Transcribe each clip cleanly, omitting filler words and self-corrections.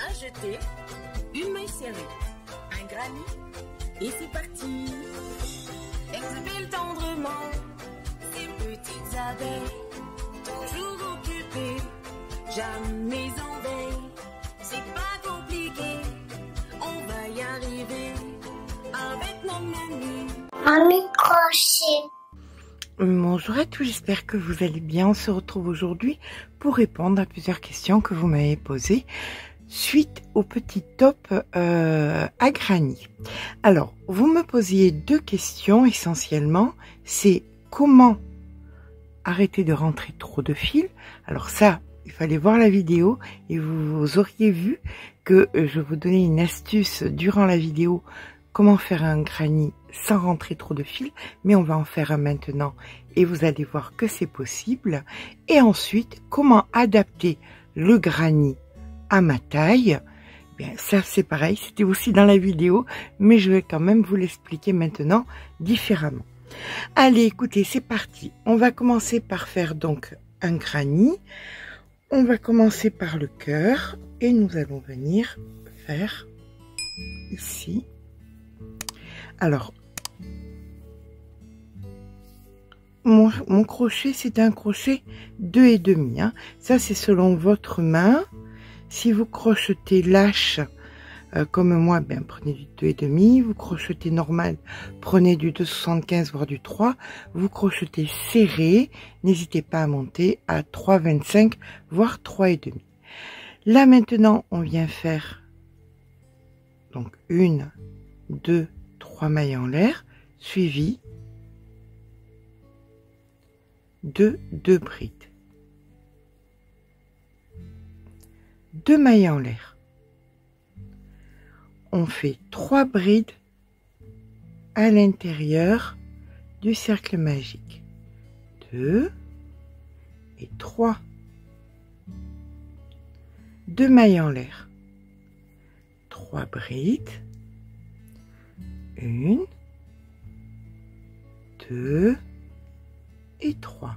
jeter, une main serrée, un granit, et c'est parti. Exhale tendrement ces petites abeilles, toujours occupées, jamais en veille. C'est pas compliqué, on va y arriver avec nos menus. Mamie crochet. Bonjour à tous, j'espère que vous allez bien. On se retrouve aujourd'hui pour répondre à plusieurs questions que vous m'avez posées suite au petit top à granit. Alors, vous me posiez deux questions essentiellement. C'est comment arrêter de rentrer trop de fils. Alors ça, il fallait voir la vidéo et vous auriez vu que je vous donnais une astuce durant la vidéo comment faire un granit sans rentrer trop de fils, mais on va en faire un maintenant et vous allez voir que c'est possible. Et ensuite, comment adapter le granit à ma taille. Bien, ça c'est pareil, c'était aussi dans la vidéo, mais je vais quand même vous l'expliquer maintenant différemment. Allez, écoutez, c'est parti. On va commencer par faire donc un granit. On va commencer par le cœur et nous allons venir faire ici. Alors, mon crochet, c'est un crochet 2,5. Hein. Ça, c'est selon votre main. Si vous crochetez lâche, comme moi, ben, prenez du 2,5. Vous crochetez normal, prenez du 2,75 voire du 3. Vous crochetez serré, n'hésitez pas à monter à 3,25 voire 3,5. Là maintenant, on vient faire donc 1, 2, 3 mailles en l'air, suivi de 2 brides. 2 mailles en l'air. On fait 3 brides à l'intérieur du cercle magique. 2 et 3. 2 mailles en l'air. 3 brides. 1, 2 et 3.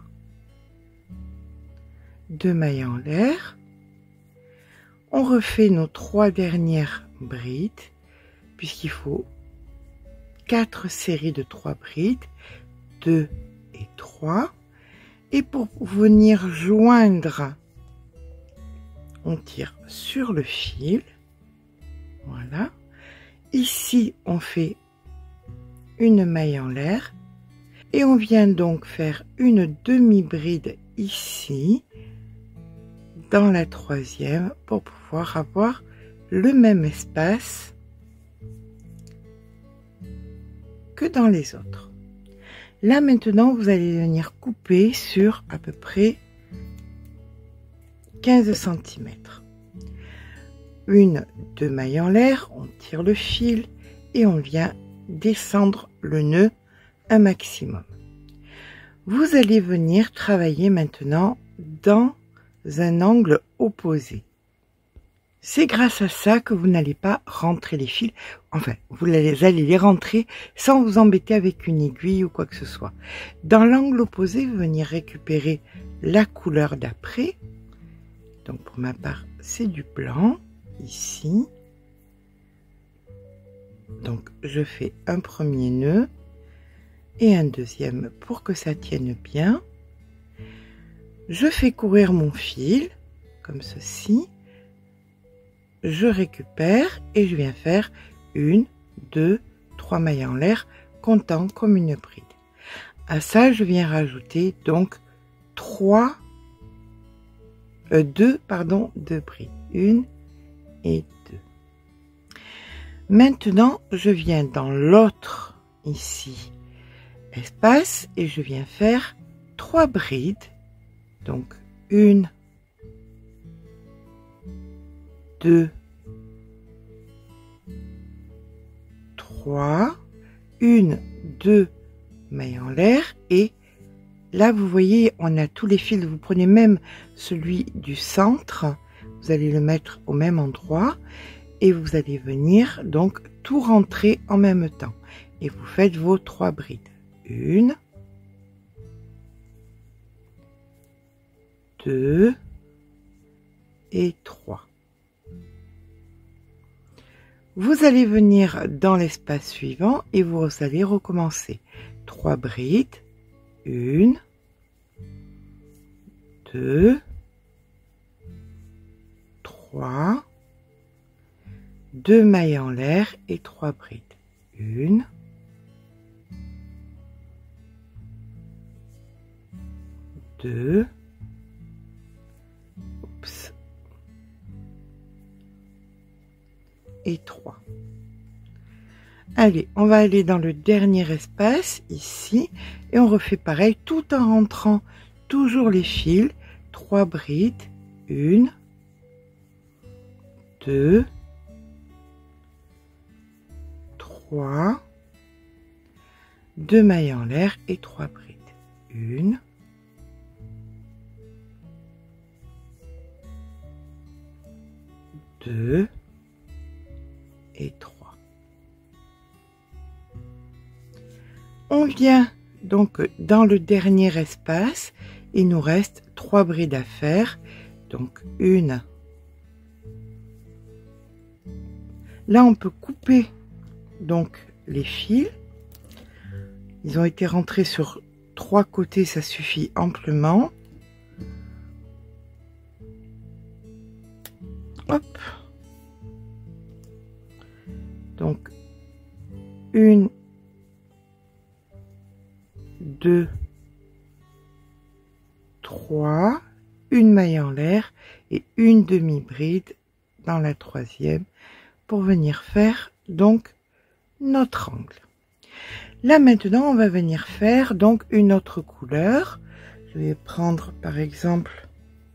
2 mailles en l'air. On refait nos 3 dernières brides, puisqu'il faut 4 séries de 3 brides, 2 et 3. Et pour venir joindre, on tire sur le fil. Voilà. Ici, on fait une maille en l'air. Et on vient donc faire une demi-bride ici, dans la troisième, pour pouvoir avoir le même espace que dans les autres. Là maintenant, vous allez venir couper sur à peu près 15 cm. Une, 2 mailles en l'air, on tire le fil et on vient descendre le nœud un maximum. Vous allez venir travailler maintenant dans un angle opposé. C'est grâce à ça que vous n'allez pas rentrer les fils. Enfin, vous allez les rentrer sans vous embêter avec une aiguille ou quoi que ce soit. Dans l'angle opposé, vous venez récupérer la couleur d'après. Donc pour ma part, c'est du blanc ici. Donc je fais un premier nœud et un deuxième pour que ça tienne bien. Je fais courir mon fil comme ceci. Je récupère et je viens faire 1, 2, 3 mailles en l'air, comptant comme une bride. À ça, je viens rajouter donc 2 brides. 1 et 2. Maintenant, je viens dans l'autre ici espace et je viens faire 3 brides. Donc 1, 2, 3, 1, 2 mailles en l'air et là vous voyez on a tous les fils, vous prenez même celui du centre, vous allez le mettre au même endroit et vous allez venir donc tout rentrer en même temps et vous faites vos 3 brides. 1, 2 et 3. Vous allez venir dans l'espace suivant et vous allez recommencer. 3 brides, 1, 2, 3, 2 mailles en l'air et 3 brides. 1, 2, et 3. Allez, on va aller dans le dernier espace, ici, et on refait pareil, tout en rentrant toujours les fils. 3 brides, 1, 2, 3, 2 mailles en l'air et 3 brides. 1, 2 et 3. On vient donc dans le dernier espace, il nous reste 3 brides à faire, donc 1. Là on peut couper donc les fils, ils ont été rentrés sur 3 côtés, ça suffit amplement. Hop. Donc 1, 2, 3, une maille en l'air et une demi-bride dans la troisième pour venir faire donc notre angle. Là maintenant on va venir faire donc une autre couleur. Je vais prendre par exemple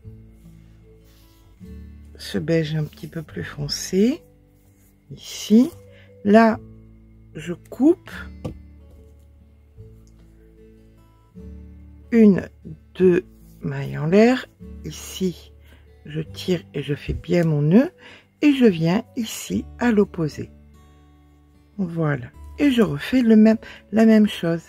ce beige un petit peu plus foncé ici. Là je coupe 1, 2 mailles en l'air, ici je tire et je fais bien mon nœud et je viens ici à l'opposé, voilà, et je refais la même chose.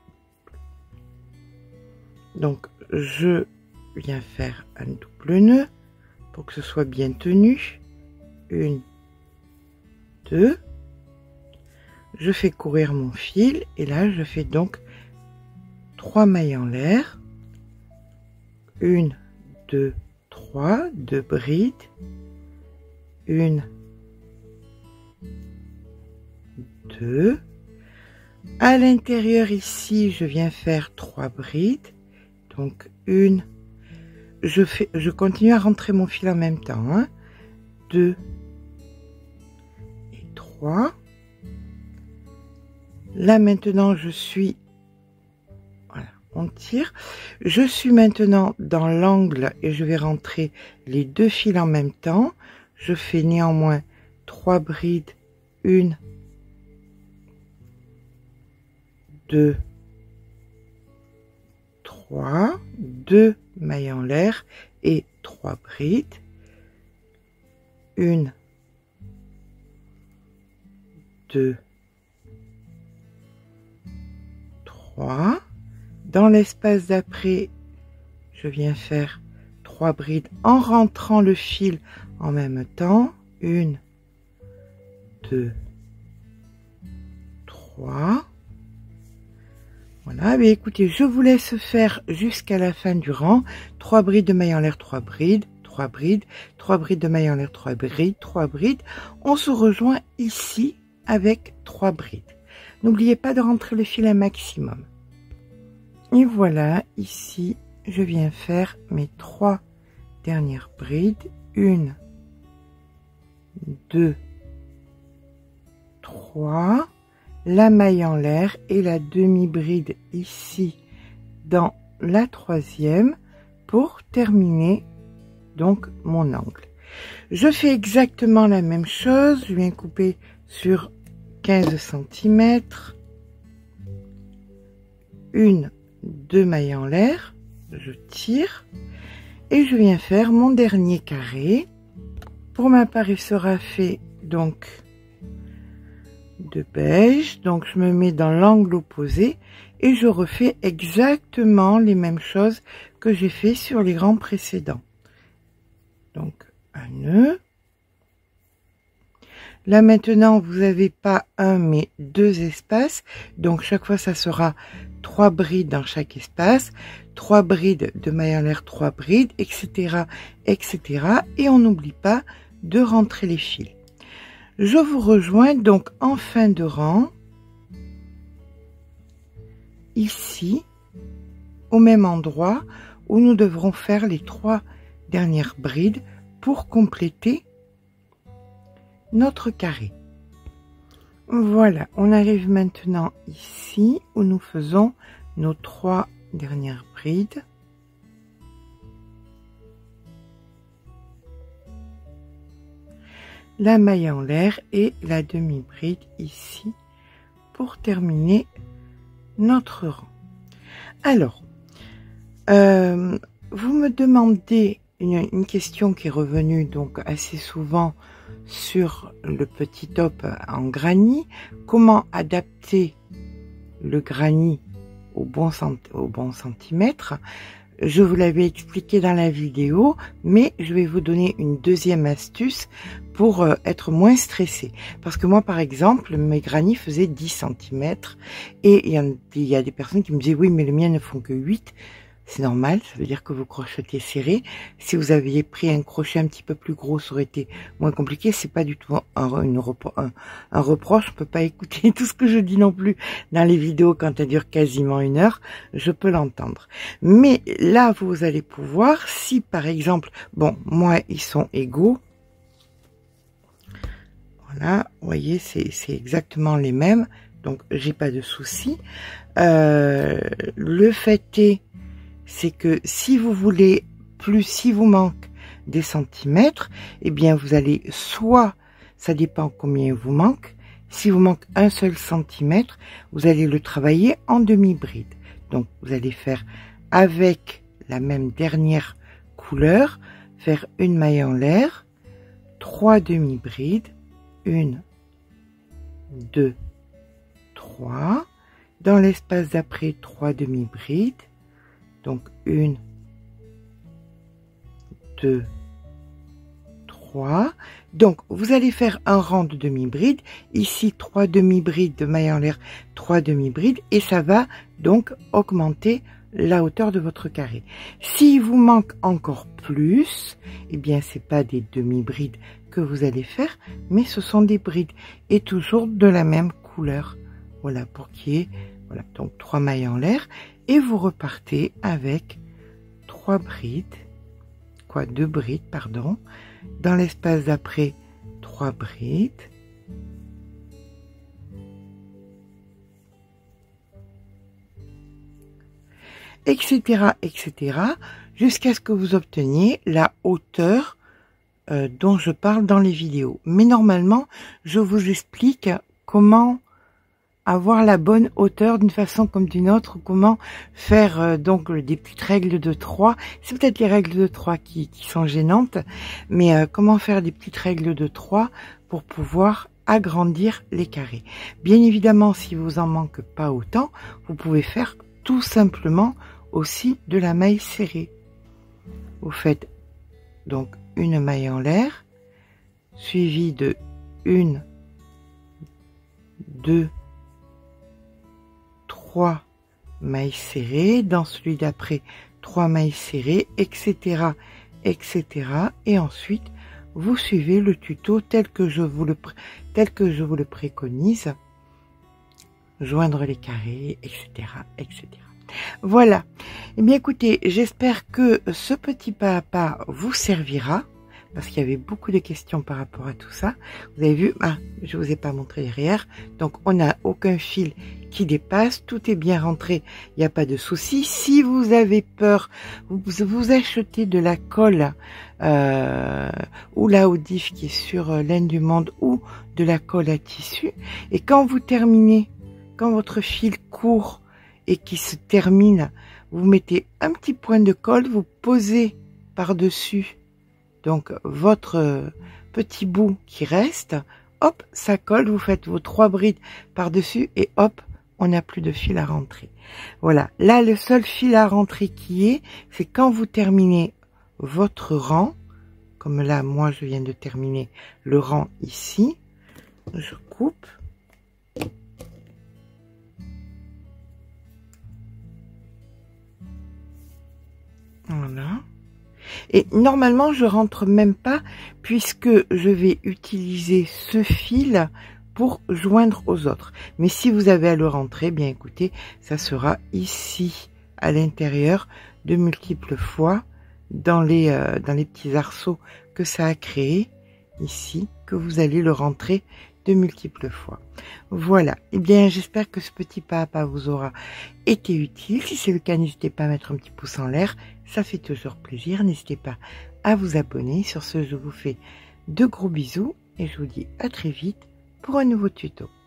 Donc je viens faire un double nœud pour que ce soit bien tenu, 1, 2, je fais courir mon fil et là je fais donc 3 mailles en l'air, 1, 2, 3, 2 brides, 1, 2, à l'intérieur ici je viens faire 3 brides, donc 1, je continue à rentrer mon fil en même temps, hein, 2 et 3. Là maintenant je suis, voilà, on tire, je suis maintenant dans l'angle et je vais rentrer les 2 fils en même temps. Je fais néanmoins 3 brides, 1, 2, 3, 2 mailles en l'air et 3 brides, 1, 2, 3. Dans l'espace d'après, je viens faire 3 brides en rentrant le fil en même temps, 1, 2, 3. Voilà, mais écoutez, je vous laisse faire jusqu'à la fin du rang. 3 brides de mailles en l'air, 3 brides, 3 brides, 3 brides de mailles en l'air, 3 brides, 3 brides. On se rejoint ici avec 3 brides. N'oubliez pas de rentrer le fil un maximum. Et voilà, ici, je viens faire mes 3 dernières brides. 1, 2, 3. La maille en l'air et la demi-bride ici dans la troisième pour terminer donc mon angle. Je fais exactement la même chose, je viens couper sur 15 cm, 1, 2 mailles en l'air, je tire et je viens faire mon dernier carré. Pour ma part il sera fait donc de beige, donc je me mets dans l'angle opposé et je refais exactement les mêmes choses que j'ai fait sur les rangs précédents. Donc un nœud, Là maintenant, vous n'avez pas un mais deux espaces. Donc chaque fois, ça sera 3 brides dans chaque espace, 3 brides de mailles en l'air, 3 brides, etc., etc. Et on n'oublie pas de rentrer les fils. Je vous rejoins donc en fin de rang, ici, au même endroit où nous devrons faire les 3 dernières brides pour compléter notre carré. Voilà, on arrive maintenant ici où nous faisons nos 3 dernières brides. La maille en l'air et la demi-bride ici pour terminer notre rang. Alors, vous me demandez une question qui est revenue donc assez souvent sur le petit top en granit. Comment adapter le granit au bon centimètre? Je vous l'avais expliqué dans la vidéo, mais je vais vous donner une deuxième astuce pour être moins stressé. Parce que moi, par exemple, mes granits faisaient 10 cm et il y a des personnes qui me disaient oui, mais les miens ne font que 8. C'est normal, ça veut dire que vous crochetez serré. Si vous aviez pris un crochet un petit peu plus gros, ça aurait été moins compliqué. C'est pas du tout un reproche. Je peux pas écouter tout ce que je dis non plus dans les vidéos quand elles durent quasiment 1 heure. Je peux l'entendre. Mais là, vous allez pouvoir, si par exemple, bon, moi, ils sont égaux. Voilà, vous voyez, c'est exactement les mêmes. Donc, j'ai pas de souci. Le fait est, c'est que si vous voulez plus, si vous manque des centimètres, eh bien vous allez soit, ça dépend combien il vous manque, si vous manque un seul centimètre, vous allez le travailler en demi-bride. Donc vous allez faire avec la même dernière couleur, faire une maille en l'air, 3 demi-brides, 1, 2, 3, dans l'espace d'après 3 demi-brides, donc 1, 2, 3. Donc, vous allez faire un rang de demi-bride. Ici, 3 demi-brides de maille en l'air, 3 demi-brides. Et ça va donc augmenter la hauteur de votre carré. S'il vous manque encore plus, eh bien, c'est pas des demi-brides que vous allez faire, mais ce sont des brides. Et toujours de la même couleur. Voilà, pour qu'il y ait, voilà, donc 3 mailles en l'air. Et vous repartez avec 3 brides, 2 brides, pardon. Dans l'espace d'après, 3 brides. Etc., etc. Jusqu'à ce que vous obteniez la hauteur dont je parle dans les vidéos. Mais normalement, je vous explique comment avoir la bonne hauteur d'une façon comme d'une autre, comment faire donc des petites règles de 3. C'est peut-être les règles de 3 qui sont gênantes, mais comment faire des petites règles de 3 pour pouvoir agrandir les carrés. Bien évidemment, si vous en manque pas autant, vous pouvez faire tout simplement aussi de la maille serrée. Vous faites donc une maille en l'air, suivie de 1, 2, 3 mailles serrées, dans celui d'après 3 mailles serrées, etc., etc. Et ensuite, vous suivez le tuto tel que je vous le préconise, joindre les carrés, etc., etc. Voilà. Eh bien, écoutez, j'espère que ce petit pas à pas vous servira, parce qu'il y avait beaucoup de questions par rapport à tout ça. Vous avez vu, je vous ai pas montré derrière, donc on n'a aucun fil qui dépasse, tout est bien rentré, il n'y a pas de souci. Si vous avez peur, vous achetez de la colle ou la Odif qui est sur Laine du Monde ou de la colle à tissu, et quand vous terminez, quand votre fil court et qui se termine, vous mettez un petit point de colle, vous posez par-dessus donc votre petit bout qui reste, hop, ça colle, vous faites vos 3 brides par-dessus et hop, on n'a plus de fil à rentrer. Voilà, là le seul fil à rentrer qui est, c'est quand vous terminez votre rang, comme là moi je viens de terminer le rang ici, je coupe. Voilà. Et normalement, je rentre même pas puisque je vais utiliser ce fil pour joindre aux autres. Mais si vous avez à le rentrer, bien écoutez, ça sera ici à l'intérieur de multiples fois dans les petits arceaux que ça a créé ici, que vous allez le rentrer de multiples fois. Voilà, et bien j'espère que ce petit pas à pas vous aura été utile. Si c'est le cas, n'hésitez pas à mettre un petit pouce en l'air, ça fait toujours plaisir. N'hésitez pas à vous abonner. Sur ce, je vous fais de gros bisous et je vous dis à très vite pour un nouveau tuto.